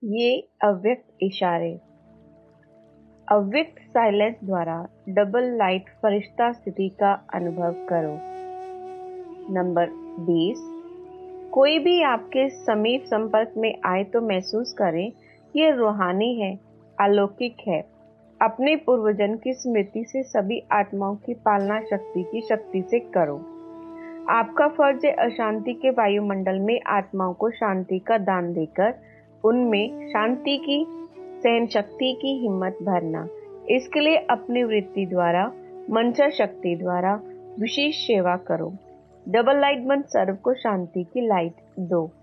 ये अव्यक्त इशारे। अव्यक्त साइलेंस द्वारा डबल लाइट फरिश्ता स्थिति का अनुभव करो। नंबर 20। कोई भी आपके समीप संपर्क में आए तो महसूस करें ये रूहानी है, अलौकिक है। अपने पूर्वजन्म की स्मृति से सभी आत्माओं की पालना शक्ति की शक्ति से करो। आपका फर्ज है अशांति के वायुमंडल में आत्माओं को शांति का दान देकर उनमें शांति की सहन शक्ति की हिम्मत भरना। इसके लिए अपनी वृत्ति द्वारा मंशा शक्ति द्वारा विशेष सेवा करो। डबल लाइट बंद सर्व को शांति की लाइट दो।